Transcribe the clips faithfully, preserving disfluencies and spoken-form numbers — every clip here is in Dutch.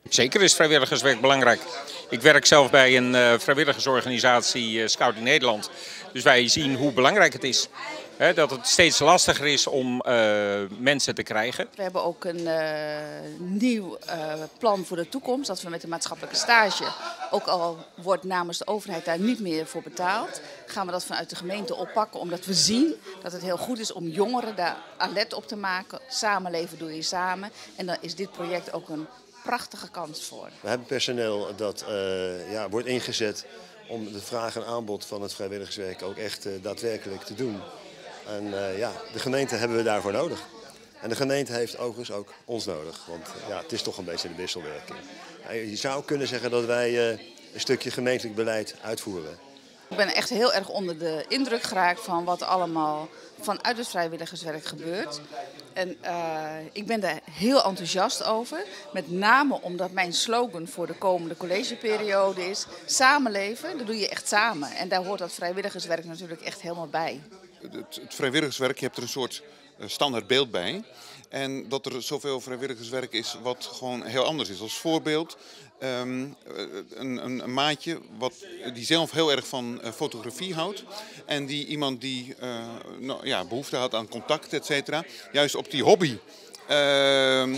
Zeker is vrijwilligerswerk belangrijk. Ik werk zelf bij een uh, vrijwilligersorganisatie uh, Scouting Nederland. Dus wij zien hoe belangrijk het is. Hè, dat het steeds lastiger is om uh, mensen te krijgen. We hebben ook een uh, nieuw uh, plan voor de toekomst. Dat we met de maatschappelijke stage, ook al wordt namens de overheid daar niet meer voor betaald, gaan we dat vanuit de gemeente oppakken. Omdat we zien dat het heel goed is om jongeren daar alert op te maken. Samenleven doe je samen. En dan is dit project ook een prachtige kans voor. We hebben personeel dat uh, ja, wordt ingezet om de vraag en aanbod van het vrijwilligerswerk ook echt uh, daadwerkelijk te doen. En uh, ja, de gemeente hebben we daarvoor nodig. En de gemeente heeft overigens ook ons nodig, want ja, het is toch een beetje de wisselwerking. Je zou kunnen zeggen dat wij uh, een stukje gemeentelijk beleid uitvoeren. Ik ben echt heel erg onder de indruk geraakt van wat allemaal vanuit het vrijwilligerswerk gebeurt. En uh, ik ben daar heel enthousiast over. Met name omdat mijn slogan voor de komende collegeperiode is: samenleven, dat doe je echt samen. En daar hoort dat vrijwilligerswerk natuurlijk echt helemaal bij. Het, het vrijwilligerswerk, je hebt er een soort standaard beeld bij. En dat er zoveel vrijwilligerswerk is wat gewoon heel anders is. Als voorbeeld um, een, een, een maatje wat, die zelf heel erg van uh, fotografie houdt. En die iemand die uh, nou, ja, behoefte had aan contact, et cetera. Juist op die hobby uh, uh,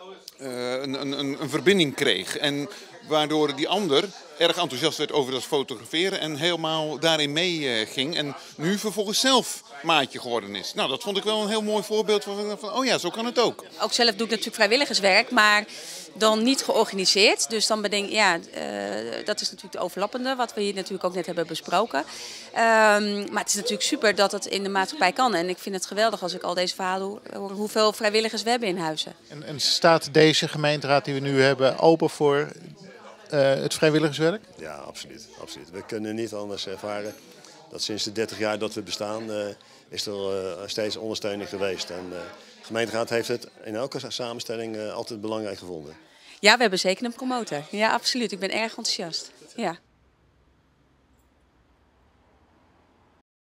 een, een, een verbinding kreeg. En waardoor die ander erg enthousiast werd over dat fotograferen en helemaal daarin mee ging. En nu vervolgens zelf maatje geworden is. Nou, dat vond ik wel een heel mooi voorbeeld van, van oh ja, zo kan het ook. Ook zelf doe ik natuurlijk vrijwilligerswerk, maar dan niet georganiseerd. Dus dan bedenk ik, ja, uh, dat is natuurlijk het overlappende, wat we hier natuurlijk ook net hebben besproken. Um, maar het is natuurlijk super dat het in de maatschappij kan. En ik vind het geweldig als ik al deze verhalen hoor, hoeveel vrijwilligers we hebben in Huizen. En, en staat deze gemeenteraad die we nu hebben open voor uh, het vrijwilligerswerk? Ja, absoluut, absoluut. We kunnen niet anders ervaren dat sinds de dertig jaar dat we bestaan uh, is er uh, steeds ondersteuning geweest. En uh, de gemeenteraad heeft het in elke samenstelling uh, altijd belangrijk gevonden. Ja, we hebben zeker een promotor. Ja, absoluut. Ik ben erg enthousiast. Ja.